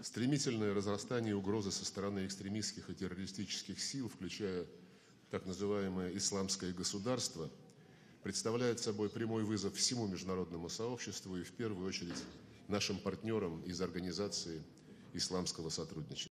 Стремительное разрастание угрозы со стороны экстремистских и террористических сил, включая так называемое «исламское государство», представляет собой прямой вызов всему международному сообществу и, в первую очередь, нашим партнерам из Организации исламского сотрудничества.